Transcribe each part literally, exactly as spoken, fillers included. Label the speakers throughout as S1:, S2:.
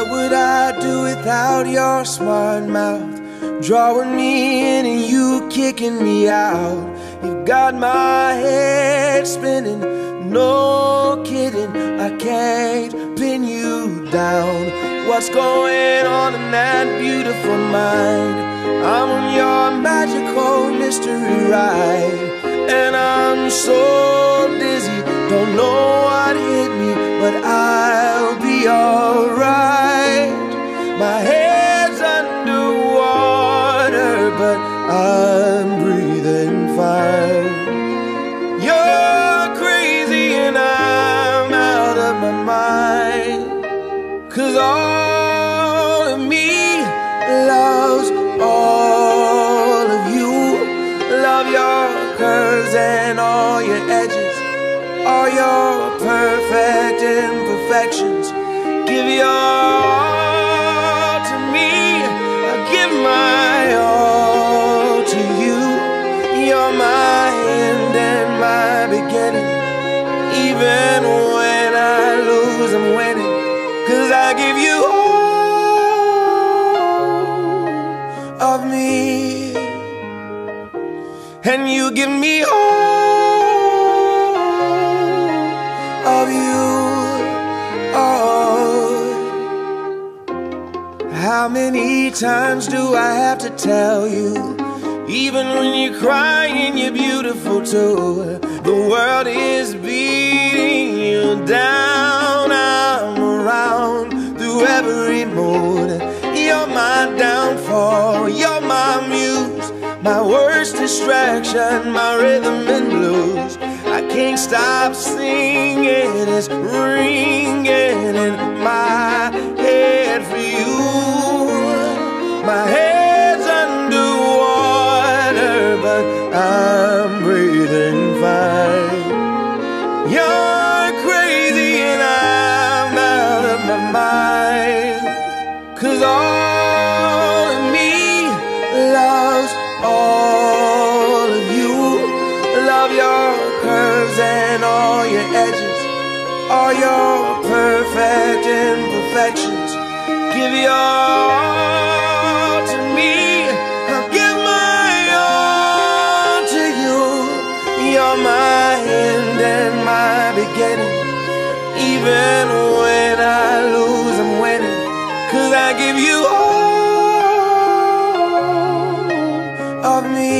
S1: What would I do without your smart mouth? Drawing me in and you kicking me out. You've got my head spinning, no kidding, I can't pin you down. What's going on in that beautiful mind? I'm on your magical mystery ride, and I'm so dizzy, don't know what hit me, but I'll be alright. My head's underwater, but I'm breathing fine. You're crazy and I'm out of my mind, 'cause all of me loves all of you. Love your curves and all your edges, all your perfect imperfections. Give your all to me, I give my all to you. You're my end and my beginning. Even when I lose, I'm winning, 'cause I give you all of me, and you give me all of you. Oh, how many times do I have to tell you? Even when you're crying, you're beautiful too. The world is beating you down. I'm around through every mood. You're my downfall, you're my muse, my worst distraction, my rhythm and blues. I can't stop singing, it's ringing in my head for you. My head's underwater, but I'm breathing fine. You're crazy and I'm out of my mind, 'cause all of me loves all of you. Love your curves and all your edges, all your perfect imperfections. Give your all to me, I'll give my all to you. You're my end and my beginning. Even when I lose, I'm winning, 'cause I give you all of me,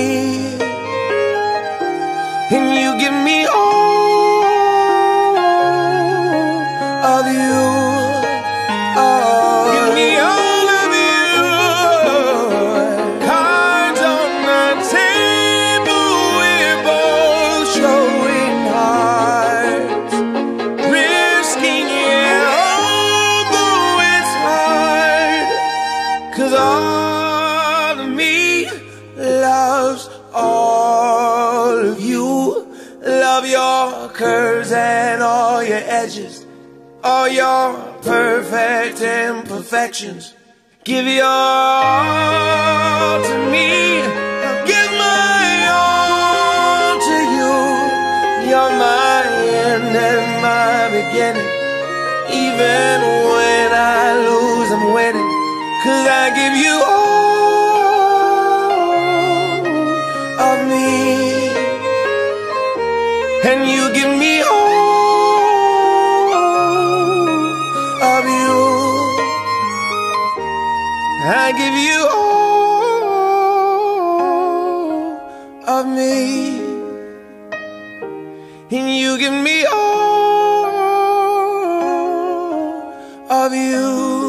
S1: and you give me all of you. Oh, give me all of you. Cards on the table, we're both showing hearts, risking it, although it's hard, 'cause all of me loves all of you. Love your curves and all your edges, all your perfect imperfections. Give your all to me, I'll give my all to you. You're my end and my beginning. Even when I lose, I'm winning, 'cause I give you all of me, and you give me all of you. I give you all of me, and you give me all of you.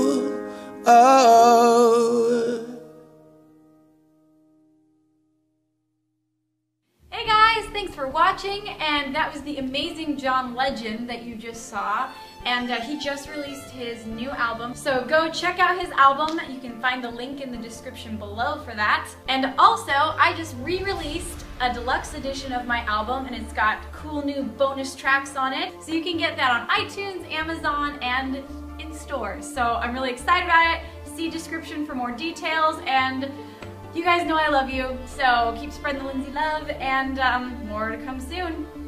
S1: Oh.
S2: Thanks for watching, and that was the amazing John Legend that you just saw, and uh, he just released his new album, so go check out his album. You can find the link in the description below for that. And also, I just re-released a deluxe edition of my album, and it's got cool new bonus tracks on it, so you can get that on iTunes, Amazon, and in stores. So I'm really excited about it. See description for more details, and you guys know I love you, so keep spreading the Lindsay love, and um, more to come soon.